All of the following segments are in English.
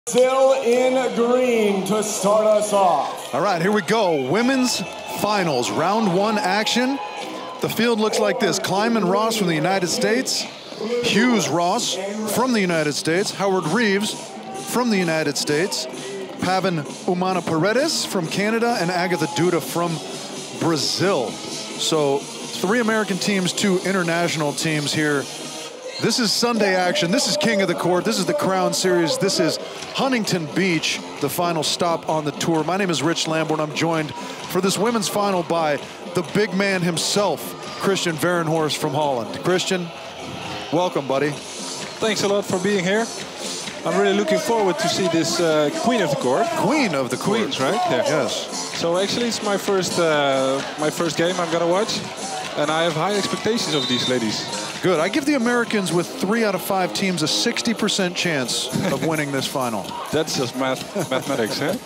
Still in green to start us off. All right, here we go. Women's finals, round one action. The field looks like this. Klineman Ross from the United States, Hughes Ross from the United States, Howard Reeves from the United States, Pavan Humana-Parades from Canada, and Agatha Duda from Brazil. So 3 American teams, 2 international teams here. This is Sunday action. This is King of the Court. This is the Crown Series. This is Huntington Beach, the final stop on the tour. My name is Rich Lamborn. I'm joined for this women's final by the big man himself, Christian Verenhorst from Holland. Christian, welcome, buddy. Thanks a lot for being here. I'm really looking forward to see this Queen of the Court. Queen of the Court. Queens, right? Yeah. Yes. So actually it's my first game I'm gonna watch, and I have high expectations of these ladies. Good. I give the Americans with 3 out of 5 teams a 60% chance of winning this final. That's just mathematics, eh?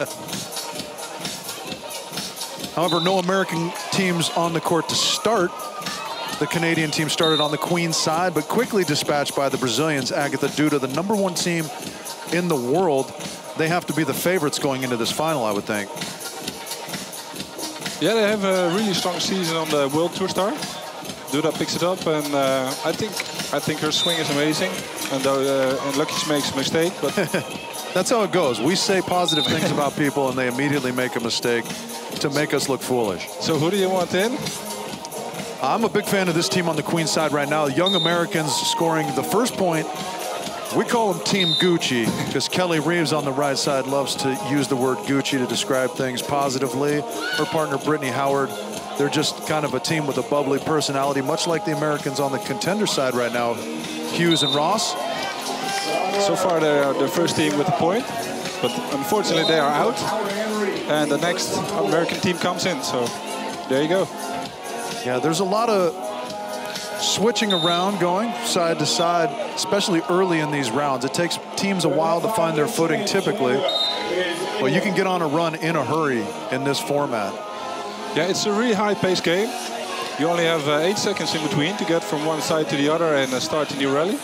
However, no American teams on the court to start. The Canadian team started on the Queen's side, but quickly dispatched by the Brazilians. Agatha Duda, the #1 team in the world. They have to be the favorites going into this final, I would think. Yeah, they have a really strong season on the World Tour Star. Duda picks it up, and I think her swing is amazing. And lucky she makes a mistake, but that's how it goes. We say positive things about people, and they immediately make a mistake to make us look foolish. So who do you want in? I'm a big fan of this team on the Queen's side right now. Young Americans scoring the first point. We call them Team Gucci because Kelly Reeves on the right side loves to use the word Gucci to describe things positively. Her partner, Brittany Howard, they're just kind of a team with a bubbly personality, much like the Americans on the contender side right now, Hughes and Ross. So far, they're the first team with a point, but unfortunately, they are out. And the next American team comes in, so there you go. Yeah, there's a lot of switching around going side to side, especially early in these rounds. It takes teams a while to find their footing typically, but you can get on a run in a hurry in this format. Yeah, it's a really high-paced game. You only have 8 seconds in between to get from one side to the other and start a new rally.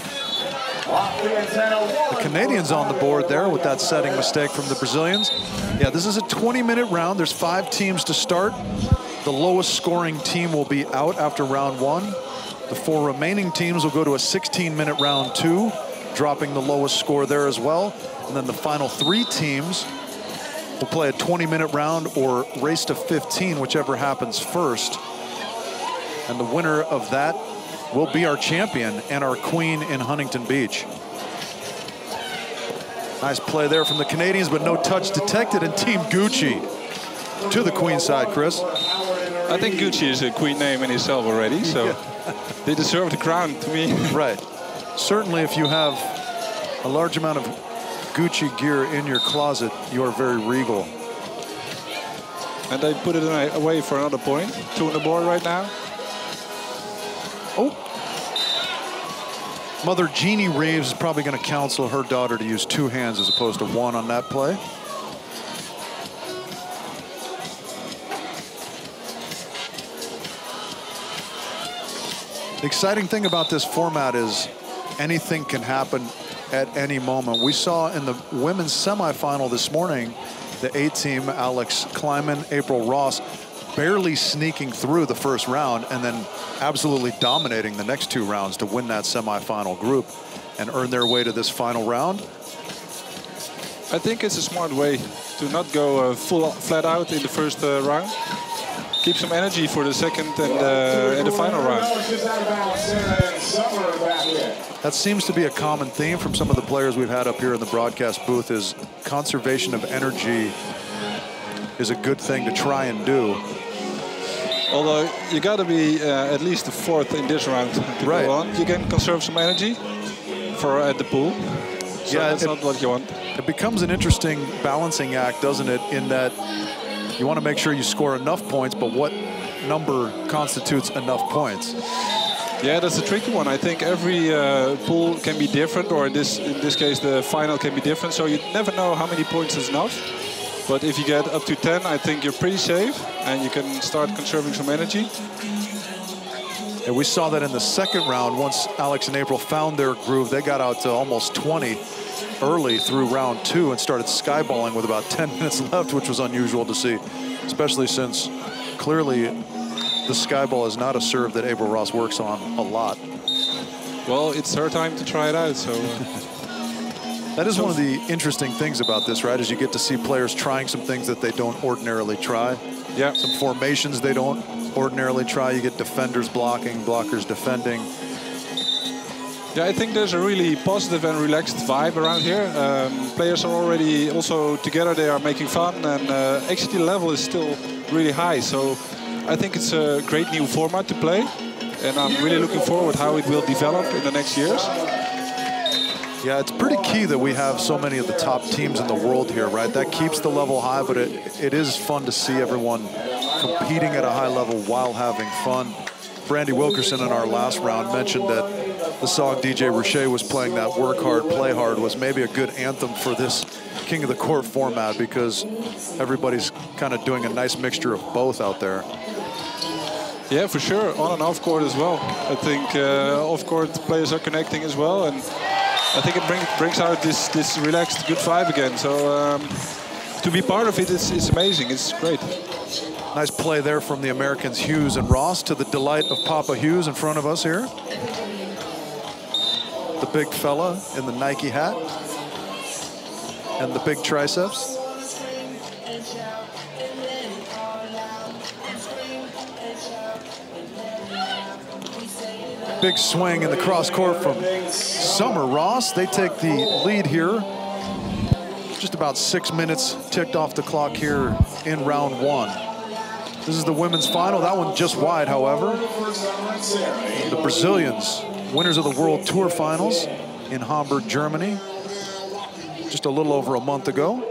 The Canadians on the board there with that setting mistake from the Brazilians. Yeah, this is a 20-minute round. There's 5 teams to start. The lowest scoring team will be out after round 1. The 4 remaining teams will go to a 16-minute round 2, dropping the lowest score there as well. And then the final 3 teams will play a 20-minute round or race to 15, whichever happens first. And the winner of that will be our champion and our queen in Huntington Beach. Nice play there from the Canadians, but no touch detected in Team Gucci to the queen side, Chris. I think Gucci is a queen name in itself already, so they deserve the crown to me. Right. Certainly if you have a large amount of Gucci gear in your closet, you are very regal. And they put it away for another point. 2 on the board right now. Oh. Mother Jeannie Reeves is probably going to counsel her daughter to use 2 hands as opposed to 1 on that play. The exciting thing about this format is anything can happen at any moment. We saw in the women's semifinal this morning, the A team, Alex Klineman, April Ross, barely sneaking through the first round and then absolutely dominating the next 2 rounds to win that semifinal group and earn their way to this final round. I think it's a smart way to not go flat out in the first round. Keep some energy for the second and the final round. That seems to be a common theme from some of the players we've had up here in the broadcast booth, is conservation of energy is a good thing to try and do. Although you got to be at least the 4th in this round to right. go on. You can conserve some energy for at the pool. So yeah, that's not what you want. It becomes an interesting balancing act, doesn't it, in that you want to make sure you score enough points, but what number constitutes enough points? Yeah, that's a tricky one. I think every pool can be different, or in this case, the final can be different. So you never know how many points is enough. But if you get up to 10, I think you're pretty safe, and you can start conserving some energy. And we saw that in the second round. Once Alex and April found their groove, they got out to almost 20. early through round 2 and started skyballing with about 10 minutes left, which was unusual to see, especially since clearly the skyball is not a serve that April Ross works on a lot. Well, it's her time to try it out, so... That is one of the interesting things about this, right? Is you get to see players trying some things that they don't ordinarily try. Yeah. Some formations they don't ordinarily try. You get defenders blocking, blockers defending. Yeah, I think there's a really positive and relaxed vibe around here. Players are already also together. They are making fun, and actually the level is still really high. So I think it's a great new format to play, and I'm really looking forward how it will develop in the next years. Yeah, it's pretty key that we have so many of the top teams in the world here, right? That keeps the level high, but it is fun to see everyone competing at a high level while having fun. Brandy Wilkerson in our last round mentioned that the song DJ Rocher was playing, that Work Hard, Play Hard, was maybe a good anthem for this King of the Court format, because everybody's kind of doing a nice mixture of both out there. Yeah, for sure, on and off court as well. I think off court players are connecting as well, and I think it brings out this relaxed, good vibe again. So to be part of it is amazing. It's great. Nice play there from the Americans Hughes and Ross, to the delight of Papa Hughes in front of us here. The big fella in the Nike hat and the big triceps. Big swing in the cross court from Summer Ross. They take the lead here. Just about 6 minutes ticked off the clock here in round 1. This is the women's final. That one just wide, however. The Brazilians, winners of the World Tour Finals in Hamburg, Germany, just a little over a month ago.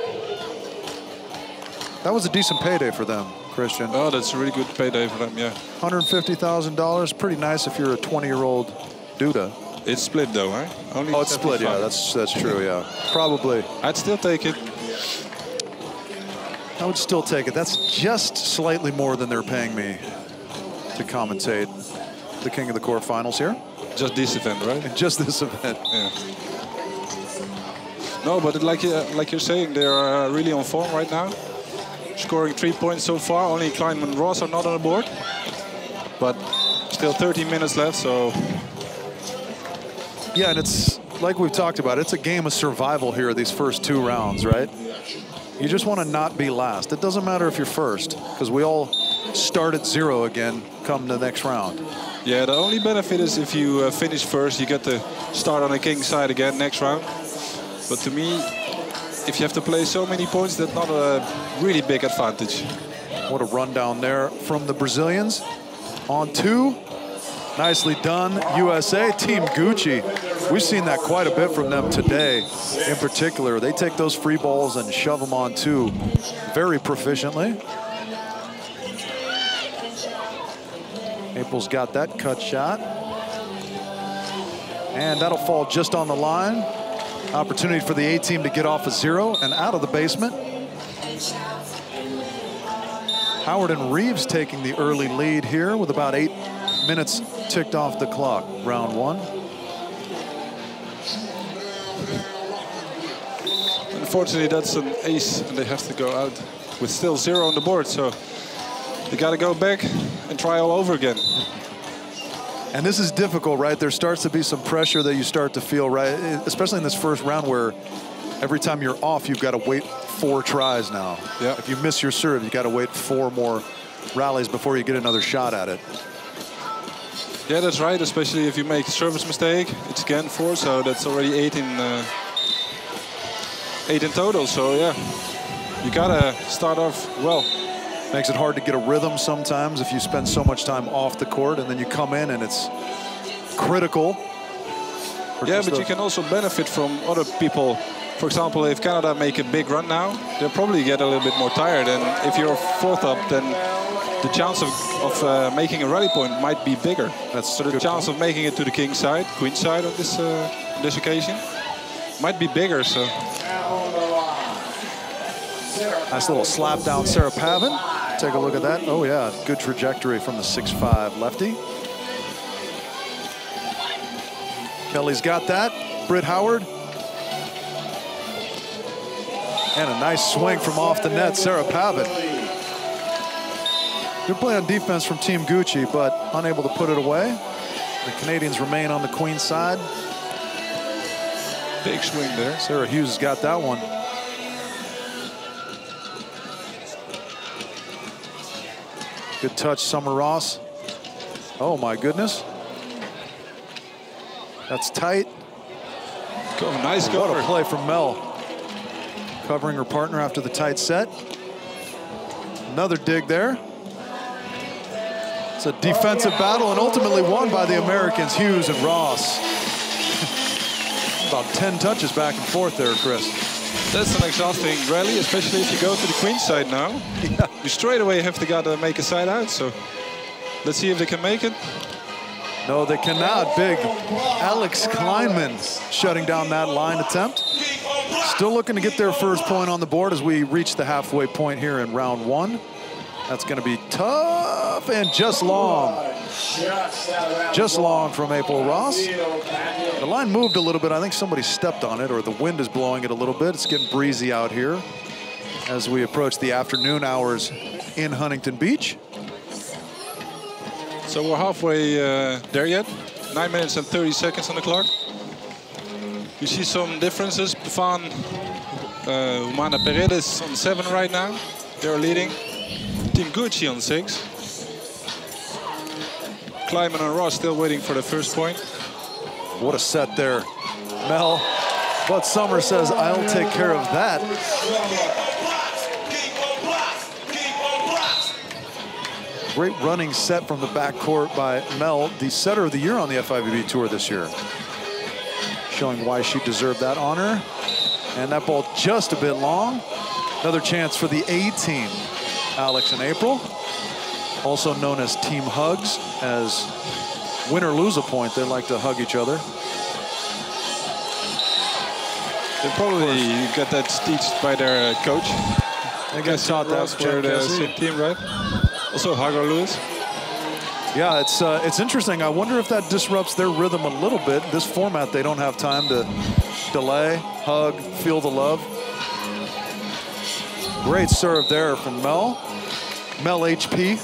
That was a decent payday for them, Christian. Oh, that's a really good payday for them, yeah. $150,000, pretty nice if you're a 20-year-old Duda. It's split though, right? Only it's split, yeah, that's true, yeah. Probably. I'd still take it. I would still take it. That's just slightly more than they're paying me to commentate the King of the Court finals here. Just this event, right? Just this event. Yeah. No, but like you're saying, they're really on form right now. Scoring 3 points so far. Only Klineman and Ross are not on the board. But still 13 minutes left, so... Yeah, and it's like we've talked about, it's a game of survival here, these first 2 rounds, right? You just want to not be last. It doesn't matter if you're first, because we all start at 0 again come the next round. Yeah, the only benefit is if you finish first, you get to start on the king side again next round. But to me, if you have to play so many points, that's not a really big advantage. What a rundown there from the Brazilians. On 2. Nicely done, USA. Team Gucci. We've seen that quite a bit from them today in particular. They take those free balls and shove them on 2 very proficiently. April's got that cut shot. And that'll fall just on the line. Opportunity for the A team to get off a 0 and out of the basement. Howard and Reeves taking the early lead here with about 8 minutes ticked off the clock, round 1. Unfortunately, that's an ace, and they have to go out with still 0 on the board. So they got to go back and try all over again. And this is difficult, right? There starts to be some pressure that you start to feel, right? Especially in this first round where every time you're off, you've got to wait 4 tries now. Yeah. If you miss your serve, you've got to wait 4 more rallies before you get another shot at it. Yeah, that's right, especially if you make a service mistake. It's again 4, so that's already 8 in 8 in total. So yeah, you gotta start off well. Makes it hard to get a rhythm sometimes if you spend so much time off the court and then you come in and it's critical. Yeah, but you can also benefit from other people. For example, if Canada make a big run now, they'll probably get a little bit more tired. And if you're 4th up, then the chance of making a rally point might be bigger. So the chance of making it to the king side, queen side on this occasion, might be bigger. So nice little slap down, Sarah Pavan. Take a look at that. Oh yeah, good trajectory from the 6'5" lefty. Kelly's got that. Britt Howard And a nice swing from off the net, Sarah Pavan. Good play on defense from Team Gucci, but unable to put it away. The Canadians remain on the queen side. Big swing there. Sarah Hughes has got that one. Good touch, Summer Ross. Oh my goodness. That's tight. Oh, nice cover. What a play from Mel. Covering her partner after the tight set. Another dig there. It's a defensive battle and ultimately won by the Americans, Hughes and Ross. About 10 touches back and forth there, Chris. That's an exhausting rally, especially if you go to the queen side now. Yeah. You straight away have to gotta make a side out, so let's see if they can make it. No, they cannot. Big Alex Klineman shutting down that line attempt. Still looking to get their first point on the board as we reach the halfway point here in round one. That's going to be tough and just long. Just long from April Ross. The line moved a little bit. I think somebody stepped on it or the wind is blowing it a little bit. It's getting breezy out here as we approach the afternoon hours in Huntington Beach. So we're halfway there yet. 9 minutes and 30 seconds on the clock. You see some differences. Pavan, Humana-Parades on 7 right now. They're leading. Team Gucci on 6. Klineman and Ross still waiting for the first point. What a set there. Mel, but Summer says, I'll take care of that. Great running set from the backcourt by Mel, the setter of the year on the FIVB Tour this year. Showing why she deserved that honor. And that ball just a bit long. Another chance for the A team. Alex and April, also known as Team Hugs, as win or lose a point, they like to hug each other. They probably got that stitched by their coach. I got taught that for the same team, right? Also Hagar Lewis. Yeah, it's interesting. I wonder if that disrupts their rhythm a little bit. This format, they don't have time to delay, hug, feel the love. Great serve there from Mel. Mel HP.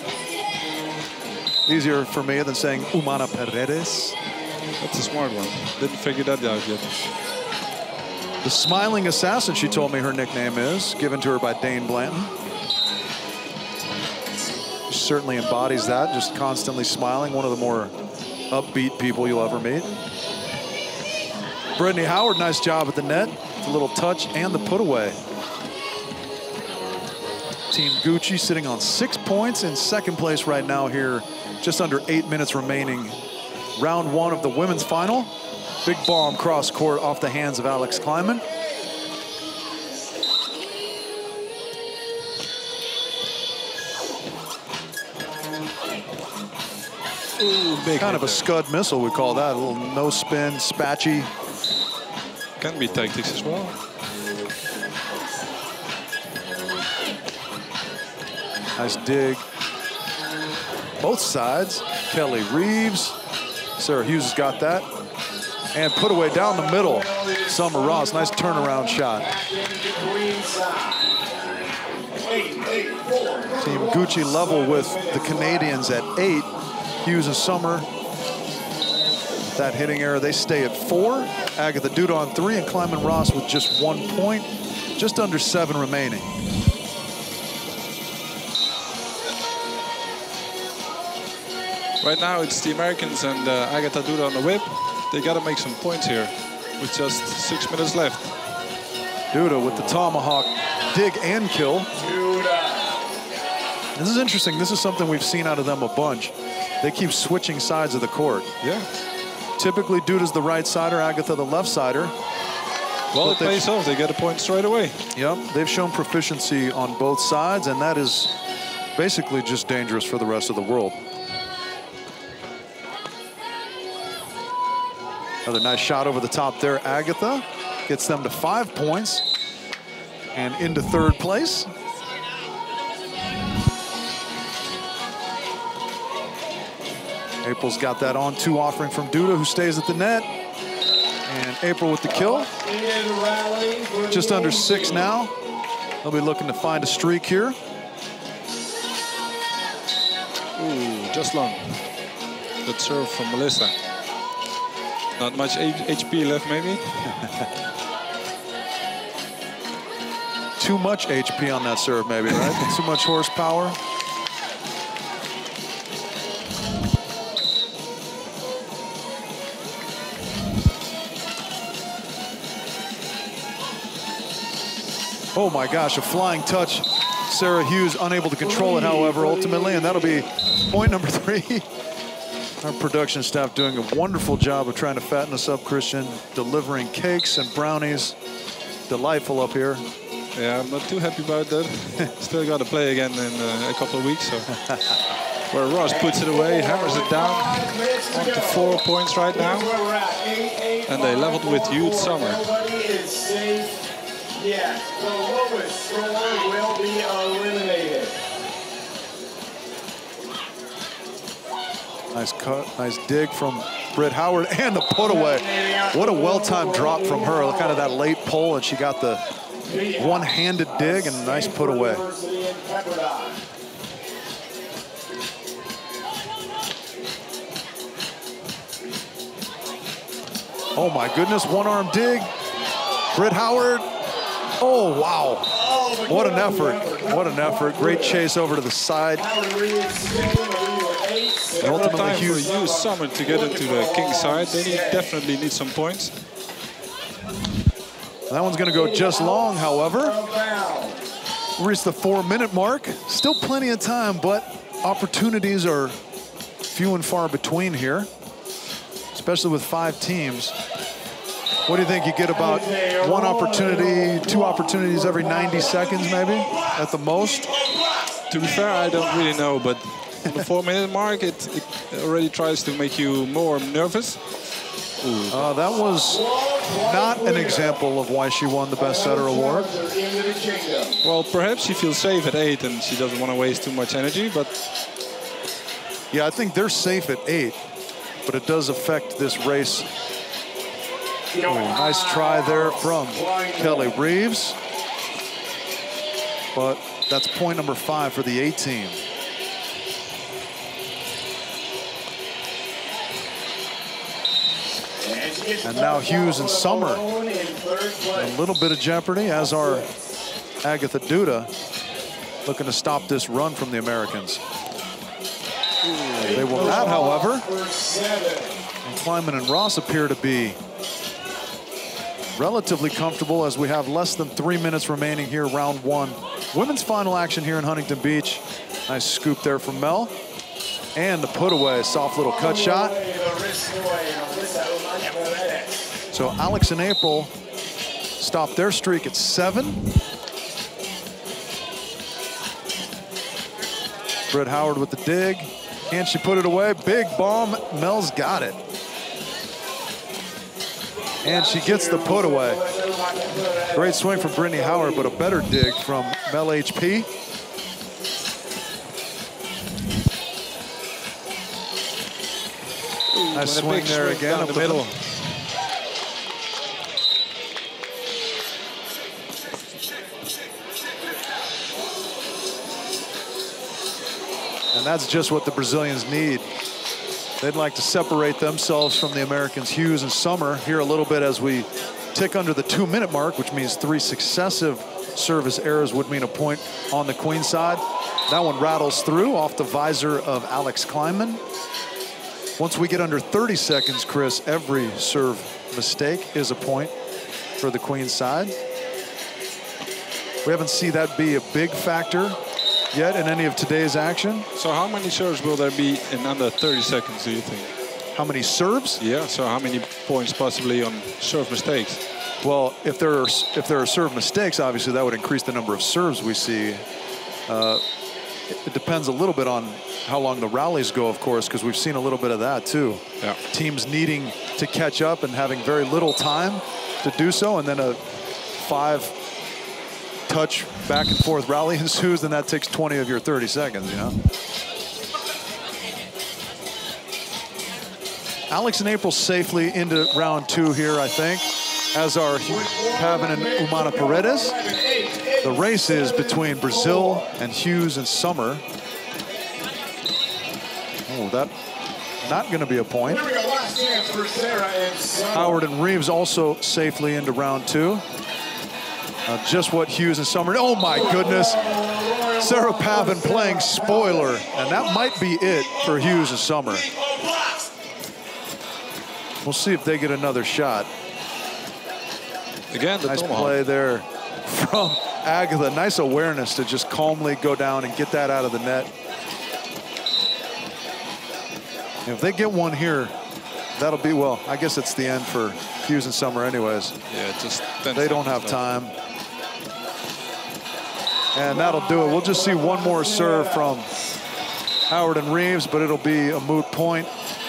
Easier for me than saying Humana-Parades. That's a smart one. Didn't figure that out yet. The Smiling Assassin, she told me her nickname is, given to her by Dane Blanton. She certainly embodies that, just constantly smiling. One of the more upbeat people you'll ever meet. Brittany Howard, nice job at the net. A little touch and the put away. Team Gucci sitting on 6 points in second place right now here. Just under 8 minutes remaining. Round one of the women's final. Big bomb cross court off the hands of Alex Klineman. Ooh, big kind of a scud missile, we call that. A little no spin, spatchy. Can be tactics as well. Nice dig. Both sides. Kelly Reeves. Sarah Hughes has got that. And put away down the middle. Summer Ross, nice turnaround shot. Team Gucci level with the Canadians at 8. Hughes and Summer. That hitting error, they stay at 4. Agatha Duda on 3 and Klineman Ross with just 1 point. Just under 7 remaining. Right now it's the Americans and Agatha Duda on the whip. They got to make some points here with just 6 minutes left. Duda with the tomahawk dig and kill. This is interesting. This is something we've seen out of them a bunch. They keep switching sides of the court. Yeah. Typically Duda's the right sider, Agatha the left sider. Well, it pays off. They get a point straight away. Yep, they've shown proficiency on both sides, and that is basically just dangerous for the rest of the world. Another nice shot over the top there. Agatha gets them to 5 points and into third place. April's got that on 2 offering from Duda, who stays at the net. And April with the kill. Just under 6 now. They'll be looking to find a streak here. Ooh, just long. Good serve from Melissa. Not much HP left, maybe. Too much HP on that serve, maybe, right? Too much horsepower. Oh my gosh, a flying touch. Sarah Hughes unable to control it, however, ultimately, and that'll be point number 3. Our production staff doing a wonderful job of trying to fatten us up, Christian, delivering cakes and brownies. Delightful up here. Yeah, I'm not too happy about that. Still got to play again in a couple of weeks. So. Where Ross puts it away, hammers it down. On to 4 points right now. And they leveled with Hughes Summer. Yes, the lowest score will be eliminated. Nice cut, nice dig from Britt Howard, and the put away. What a well-timed drop from her, kind of that late pull, and she got the one-handed dig and a nice put away. Oh my goodness, one-arm dig. Britt Howard. Oh, wow. What an effort. What an effort. Great chase over to the side. And ultimately, Hughes Summer to get into the king side. They definitely need some points. That one's going to go just long, however. Reached the 4-minute mark. Still plenty of time, but opportunities are few and far between here, especially with 5 teams. What do you think? You get about 1 opportunity, 2 opportunities every 90 seconds, maybe, at the most? To be fair, I don't really know, but on the 4-minute mark, it already tries to make you more nervous. That was not an example of why she won the Best Setter award. Well, perhaps she feels safe at 8 and she doesn't want to waste too much energy, but... Yeah, I think they're safe at 8, but it does affect this race. Nice try there from Kelly Reeves. But that's point number 5 for the A team. And now Hughes and Summer in a little bit of jeopardy, as are Agatha Duda, looking to stop this run from the Americans. They will not, however. And Klineman and Ross appear to be relatively comfortable as we have less than 3 minutes remaining here, round 1. Women's final action here in Huntington Beach. Nice scoop there from Mel. And the put away, soft little cut shot. So Alex and April stopped their streak at 7. Britt Howard with the dig. Can she put it away? Big bomb. Mel's got it. And she gets the put away. Great swing from Brittany Howard, but a better dig from Mel HP. Nice swing there again up the middle. And that's just what the Brazilians need. They'd like to separate themselves from the Americans, Hughes and Summer, here a little bit as we tick under the 2-minute mark, which means 3 successive service errors would mean a point on the queen side. That one rattles through off the visor of Alex Klineman. Once we get under 30 seconds, Chris, every serve mistake is a point for the queen side. We haven't seen that be a big factor yet in any of today's action. So how many serves will there be in under 30 seconds, do you think? How many serves? Yeah, so how many points possibly on serve mistakes? Well, if there are serve mistakes, obviously that would increase the number of serves we see. It depends a little bit on how long the rallies go, of course, because we've seen a little bit of that too. Yeah. Teams needing to catch up and having very little time to do so, and then a 5-touch back and forth rally ensues, then that takes 20 of your 30 seconds, you know? Alex and April safely into round 2 here, I think, as are Pavan and Humana-Parades. The race is between Brazil and Hughes and Summer. Oh, that not going to be a point. Howard and Reeves also safely into round 2. Just what Hughes and Summer. Oh my goodness. Sarah Pavan playing spoiler, and that might be it for Hughes and Summer. We'll see if they get another shot. Again, the nice tomahawk. play there from Agatha. Nice awareness to just calmly go down and get that out of the net. If they get one here, that'll be, well, I guess it's the end for Hughes and Summer anyways. Yeah, just they don't have time. And that'll do it. We'll just see one more serve from Howard and Reeves, but it'll be a moot point.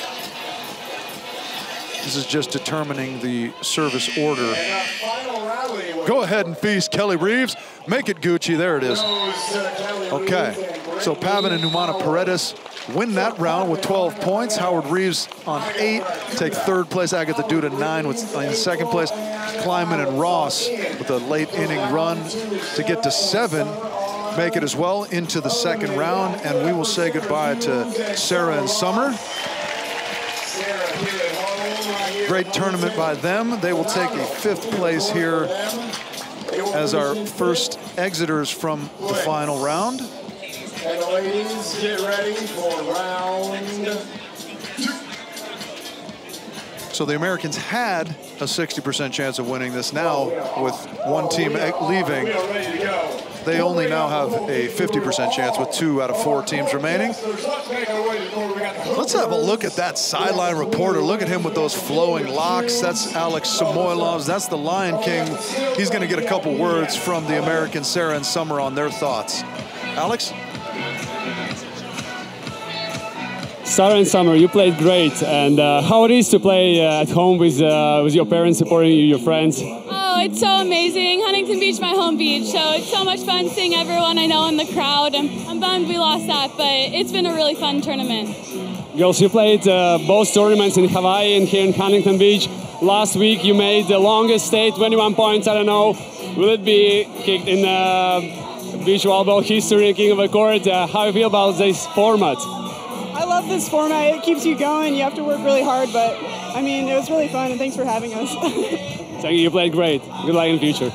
This is just determining the service order. Go ahead and feast, Kelly Reeves. Make it Gucci. There it is. Okay, so Pavan and Humana-Parades win that round with 12 points. Howard Reeves on 8, take 3rd place. Agatha Duda 9 in 2nd place. Klineman and Ross with a late inning run to get to 7. Make it as well into the 2nd round, and we will say goodbye to Sarah and Summer. Great tournament by them. They will take a 5th place here as our first exiters from the final round. And ladies, get ready for round 2. So the Americans had a 60% chance of winning this. Now, with one team leaving, they only now have a 50% chance with 2 out of 4 teams remaining. Let's have a look at that sideline reporter. Look at him with those flowing locks. That's Alex Samoilovs. That's the Lion King. He's going to get a couple words from the American Sarah and Summer on their thoughts. Alex? Sarah and Summer, you played great, and how it is to play at home with your parents supporting you, your friends? Oh, it's so amazing. Huntington Beach, my home beach, so it's so much fun seeing everyone I know in the crowd. I'm bummed we lost that, but it's been a really fun tournament. Girls, you played both tournaments in Hawaii and here in Huntington Beach. Last week you made the longest stay, 21 points. I don't know, will it be kicked in beach volleyball history, King of the Court? How do you feel about this format? I love this format. It keeps you going. You have to work really hard, but I mean, it was really fun, and thanks for having us. Thank you. You played great. Good luck in the future.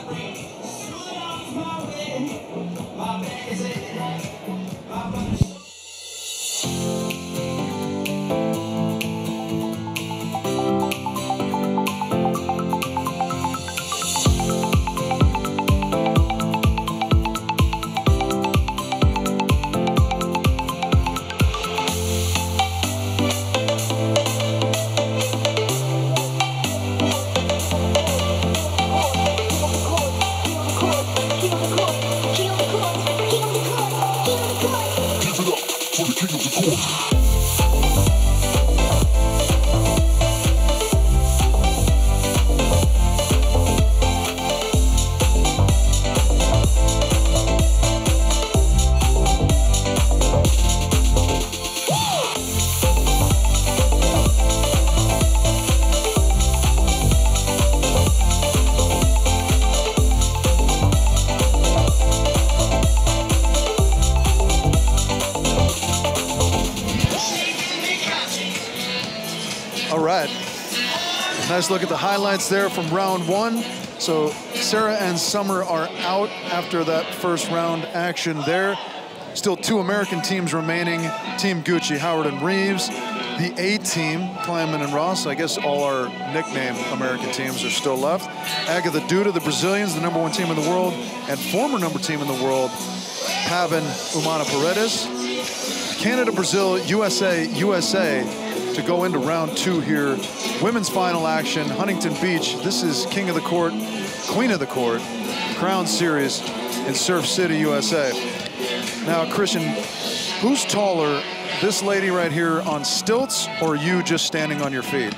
Nice look at the highlights there from round 1. So Sarah and Summer are out after that first round action there. Still 2 American teams remaining. Team Gucci, Howard and Reeves. The A team, Klineman and Ross. I guess all our nickname American teams are still left. Agatha Duda, the Brazilians, the #1 team in the world, and former #1 team in the world, Pavan Humana-Parades. Canada, Brazil, USA to go into round 2 here. Women's final action, Huntington Beach. This is King of the Court, Queen of the Court, Crown Series in Surf City, USA. Now, Christian, who's taller, this lady right here on stilts or you just standing on your feet?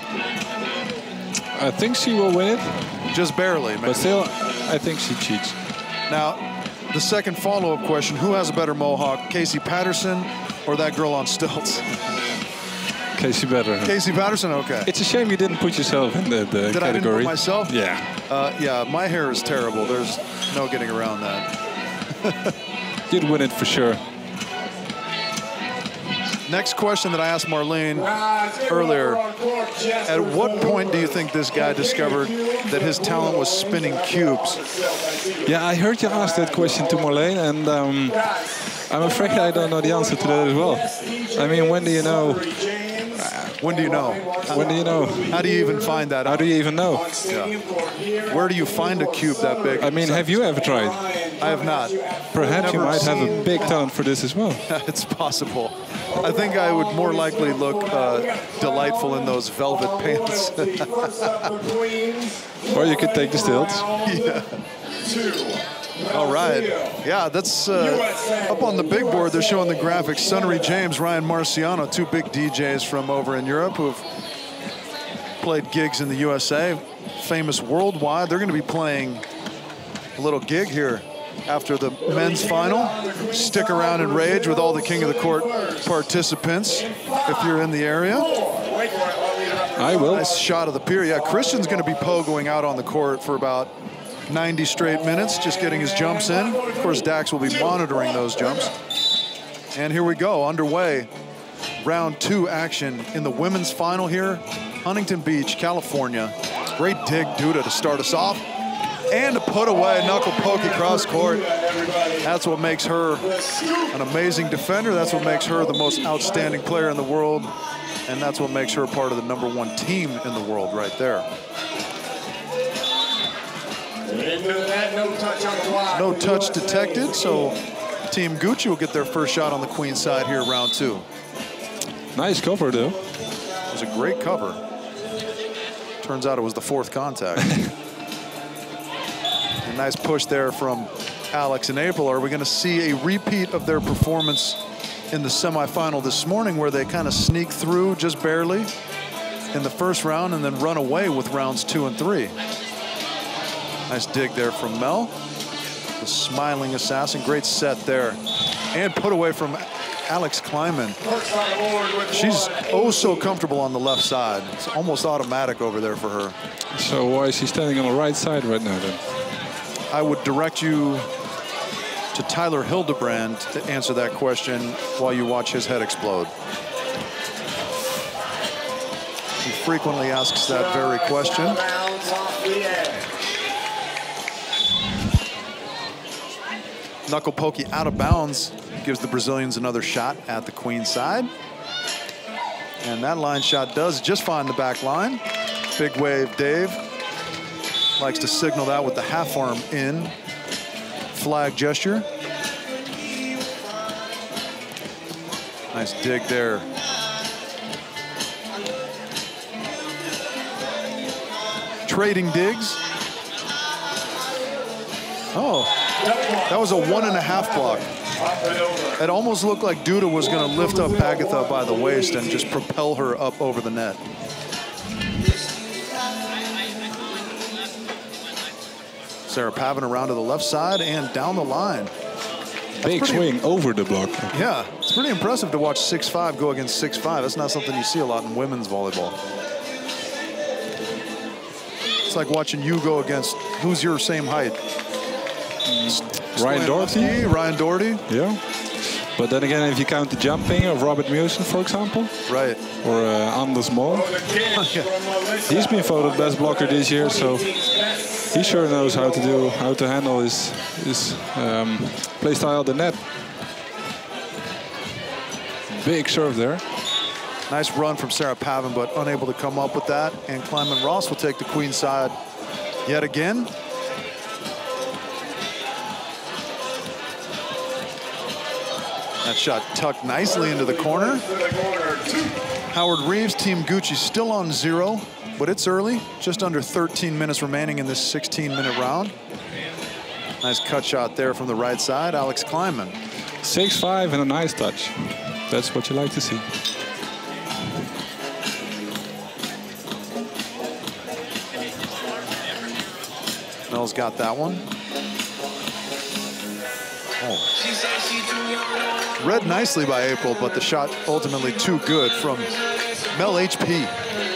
I think she will win it. Just barely, maybe. But still, I think she cheats. Now, the second follow-up question, who has a better mohawk, Casey Patterson or that girl on stilts? Casey Patterson. Casey Patterson, okay. It's a shame you didn't put yourself in the Did category. I didn't put myself? Yeah. Yeah, my hair is terrible. There's no getting around that. You'd win it for sure. Next question that I asked Marlene earlier, at what point do you think this guy discovered that his talent was spinning cubes? Yeah, I heard you ask that question to Marlene, and I'm afraid I don't know the answer to that as well. I mean, when do you know? When do you know? When do you know? How do you even find that out? How do you even know? Yeah. Where do you find a cube that big? I mean, have you ever tried? I have not. Perhaps you might have a big talent for this as well. It's possible. I think I would more likely look delightful in those velvet pants. Or you could take the stilts. Yeah. All right. Yeah, that's up on the big board. They're showing the graphics. Sunnery James, Ryan Marciano, two big DJs from over in Europe who have played gigs in the USA, famous worldwide. They're going to be playing a little gig here after the men's final. Stick around and rage with all the King of the Court participants if you're in the area. I will. Nice shot of the pier. Yeah, Christian's going to be pogoing out on the court for about 90 straight minutes, just getting his jumps in. Of course, Dax will be monitoring those jumps. And here we go, underway. Round 2 action in the women's final here. Huntington Beach, California. Great dig, Duda, to start us off. And to put away, knuckle poke across court. That's what makes her an amazing defender. That's what makes her the most outstanding player in the world. And that's what makes her part of the #1 team in the world right there. No touch detected, so Team Gucci will get their first shot on the queen side here, round 2. Nice cover, though. It was a great cover. Turns out it was the 4th contact. A nice push there from Alex and April. Are we going to see a repeat of their performance in the semifinal this morning, where they kind of sneak through just barely in the first round and then run away with rounds 2 and 3? Nice dig there from Mel, the smiling assassin. Great set there. And put away from Alex Klineman. She's oh so comfortable on the left side. It's almost automatic over there for her. So why is she standing on the right side right now then? I would direct you to Tyler Hildebrand to answer that question while you watch his head explode. He frequently asks that very question. Knuckle pokey out of bounds gives the Brazilians another shot at the queen side. And that line shot does just find the back line. Big wave Dave likes to signal that with the half arm in flag gesture. Nice dig there. Trading digs. Oh, that was a 1.5 block. It almost looked like Duda was going to lift up Agatha by the waist and just propel her up over the net. Sarah Pavan around to the left side and down the line. Big swing over the block. Yeah, it's pretty impressive to watch 6'5" go against 6'5". That's not something you see a lot in women's volleyball. It's like watching you go against, who's your same height? Ryan Doherty. Ryan Doherty. Yeah. But then again, if you count the jumping of Robert Musen, for example. Right. Or Anders Mol. He's been voted best blocker this year, so he sure knows how to handle his play style at the net. Big serve there. Nice run from Sarah Pavan, but unable to come up with that. And Klineman Ross will take the queen side yet again. That shot tucked nicely into the corner. Howard Reeves, Team Gucci still on 0, but it's early. Just under 13 minutes remaining in this 16-minute round. Nice cut shot there from the right side, Alex Klineman. 6'5" and a nice touch. That's what you like to see. Mel's got that one. Oh. Read nicely by April, but the shot ultimately too good from Mel HP.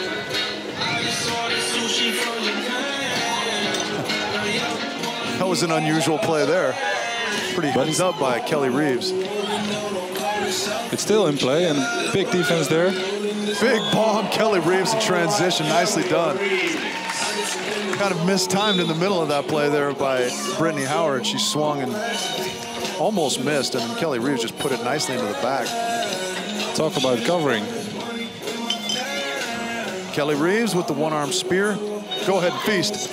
That was an unusual play there. Pretty heads up by Kelly Reeves. It's still in play and big defense there. Big bomb, Kelly Reeves in transition, nicely done. Kind of mistimed in the middle of that play there by Brittany Howard. She swung and almost missed, and then Kelly Reeves just put it nicely into the back. Talk about covering. Kelly Reeves with the one-arm spear. Go ahead and feast.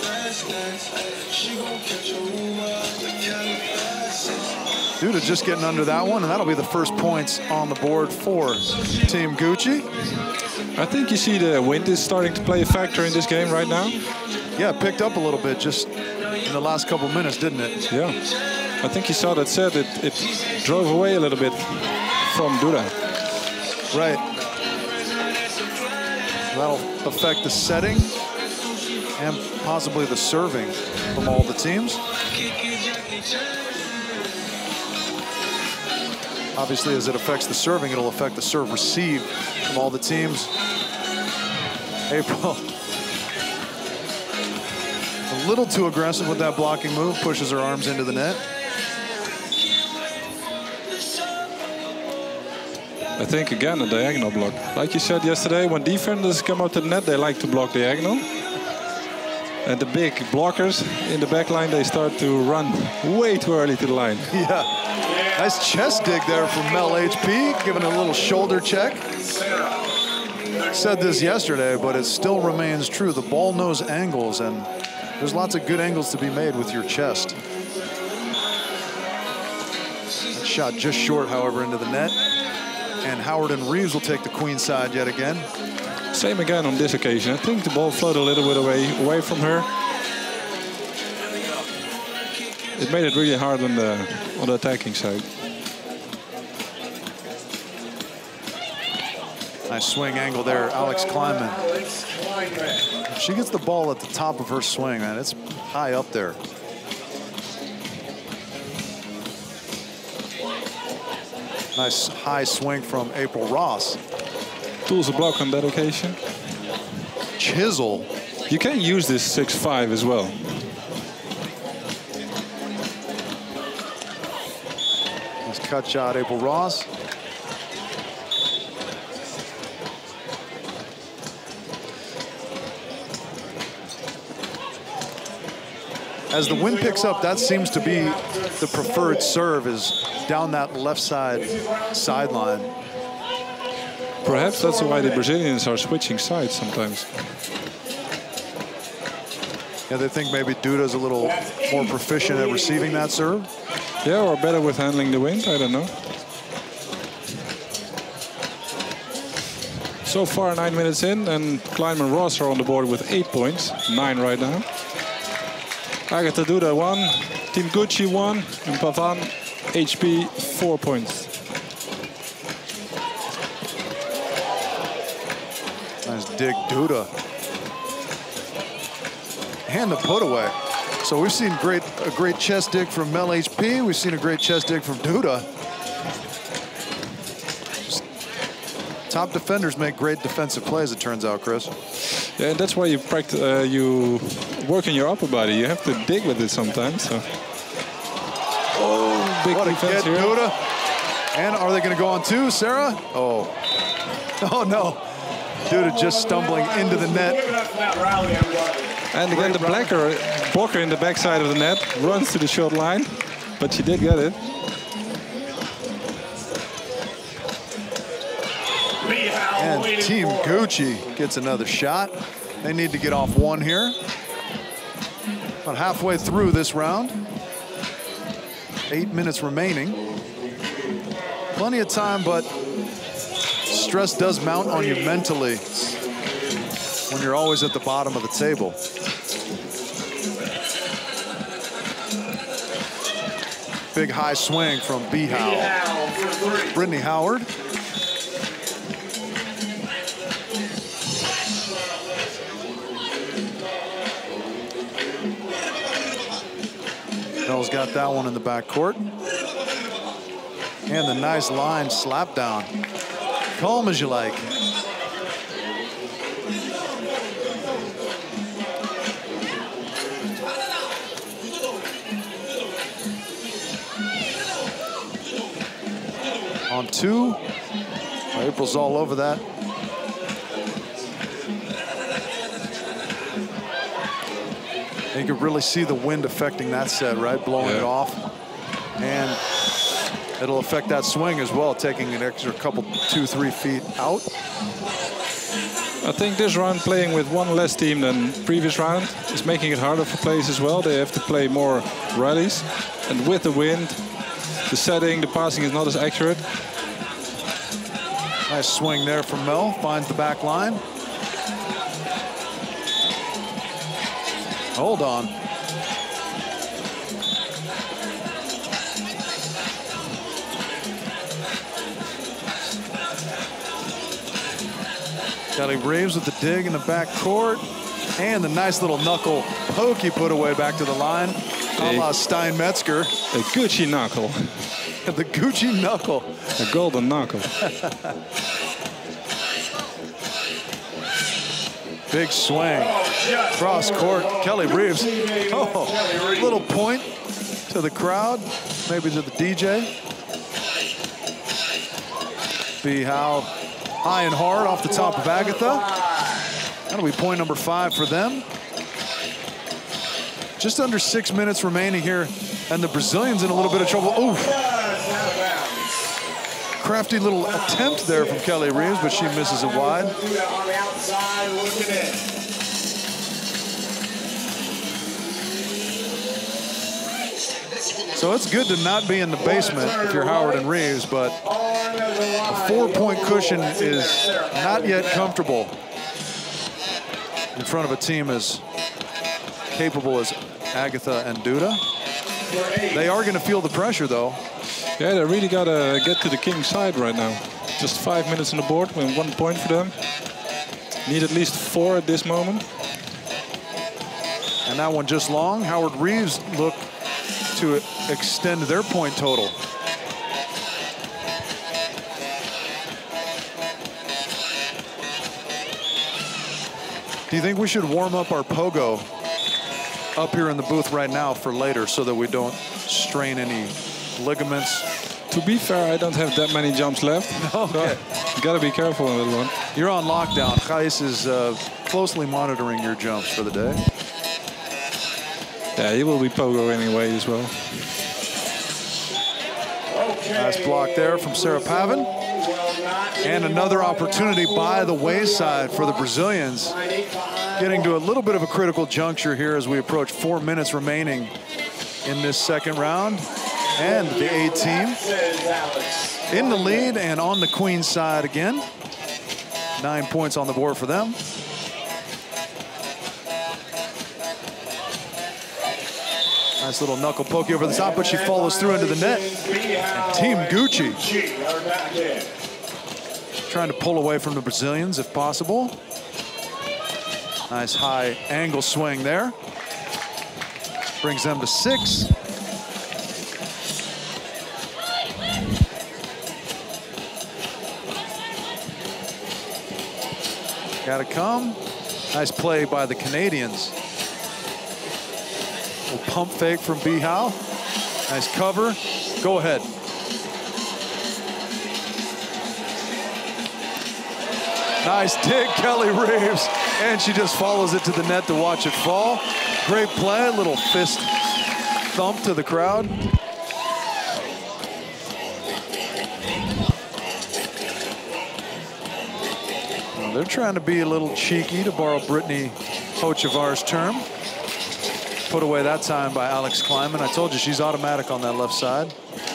Duda just getting under that one, and that'll be the first points on the board for Team Gucci. I think you see the wind is starting to play a factor in this game right now. Yeah, it picked up a little bit just in the last couple minutes, didn't it? Yeah. I think you saw that set. It drove away a little bit from Duda. Right. That'll affect the setting and possibly the serving from all the teams. Obviously, as it affects the serving, it'll affect the serve receive from all the teams. April, a little too aggressive with that blocking move, pushes her arms into the net. I think, again, a diagonal block. Like you said yesterday, when defenders come up to the net, they like to block diagonal. And the big blockers in the back line, they start to run way too early to the line. Yeah. Nice chest dig there from Mel HP, giving a little shoulder check. Said this yesterday, but it still remains true. The ball knows angles, and there's lots of good angles to be made with your chest. That shot just short, however, into the net. And Howard and Reeves will take the queen side yet again. Same again on this occasion. I think the ball floated a little bit away from her. It made it really hard on the attacking side. Nice swing angle there, Alex Klineman. She gets the ball at the top of her swing, man. It's high up there. Nice high swing from April Ross. Tools a block on that occasion. Chisel. You can use this 6-5 as well. Nice cut shot, April Ross. As the wind picks up, that seems to be the preferred serve, is down that left side sideline. Perhaps that's why the Brazilians are switching sides sometimes. Yeah, they think maybe Duda's a little more proficient at receiving that serve. Yeah, or better with handling the wind, I don't know. So far, 9 minutes in, and Klineman Ross are on the board with 8 points, 9 right now. Agatha Duda 1, Team Gucci 1, and Pavan HP 4 points. Nice dig, Duda. And the put away. So we've seen a great chest dig from Mel HP. We've seen a great chest dig from Duda. Just top defenders make great defensive plays, it turns out, Chris. Yeah, and that's why you practice. You work on your upper body. You have to dig with it sometimes. So. Oh, big defense here. Duda. And are they going to go on two, Sarah? Oh. Oh, no. Duda just stumbling into the net. And again, the blocker in the backside of the net runs to the short line, but she did get it. And Team Gucci gets another shot. They need to get off one here. About halfway through this round. 8 minutes remaining. Plenty of time, but stress does mount on you mentally when you're always at the bottom of the table. Big high swing from B-Howe. Brittany Howard. Bell's got that one in the back court. And the nice line slap down. Calm as you like. on 2. April's all over that. You could really see the wind affecting that set, right? Blowing it off. And it'll affect that swing as well, taking an extra couple, 2-3 feet out. I think this round, playing with one less team than previous round, is making it harder for players as well. They have to play more rallies. And with the wind, the setting, the passing is not as accurate. Nice swing there from Mel, finds the back line. Hold on. Kelly Reeves with the dig in the back court. And the nice little knuckle poke he put away back to the line. A la Steinmetzger. A Gucci knuckle. The Gucci knuckle. A golden knuckle. Big swing. Cross court. Kelly Reeves. Oh, little point to the crowd. Maybe to the DJ. See how high and hard off the top of Agatha. That'll be point number 5 for them. Just under 6 minutes remaining here, and the Brazilians in a little bit of trouble. Ooh. Crafty little attempt there from Kelly Reeves, but she misses it wide. So it's good to not be in the basement if you're Howard and Reeves, but a 4-point cushion is not yet comfortable in front of a team as capable as Agatha and Duda. They are going to feel the pressure, though. Yeah, they really got to get to the king's side right now. Just 5 minutes on the board, with 1 point for them. Need at least 4 at this moment. And that one just long. Howard Reeves look to extend their point total. Do you think we should warm up our pogo up here in the booth right now for later so that we don't strain any ligaments? To be fair, I don't have that many jumps left. Okay. So you gotta be careful on that one. You're on lockdown. Gijs is closely monitoring your jumps for the day. Yeah, he will be pogo anyway as well. Nice block there from Sarah Pavan. And another opportunity by the wayside for the Brazilians. Getting to a little bit of a critical juncture here as we approach 4 minutes remaining in this second round. And the A team in the lead and on the queen's side again. 9 points on the board for them. Nice little knuckle pokey over the top, but she follows through into the net. And Team Gucci trying to pull away from the Brazilians if possible. Nice high angle swing there. Brings them to 6. Gotta come. Nice play by the Canadians. Little pump fake from Bihal. Nice cover. Go ahead. Nice dig, Kelly Reeves. And she just follows it to the net to watch it fall. Great play. Little fist thump to the crowd. Well, they're trying to be a little cheeky, to borrow Brittany Hochevar's term. Put away that time by Alex Klineman. I told you she's automatic on that left side.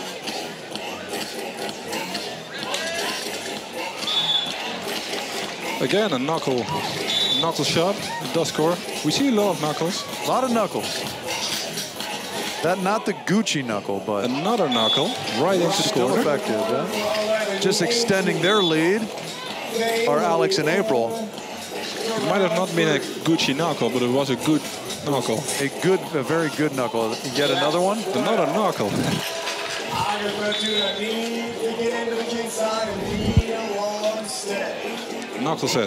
Again, a knuckle shot. It does score. We see a lot of knuckles. A lot of knuckles. That not the Gucci knuckle, but another knuckle right into the still corner. Effective. Yeah? Just extending their lead are Alex and April. It might have not been a Gucci knuckle, but it was a good knuckle. A very good knuckle. You get another one? Another knuckle. Knuckle set.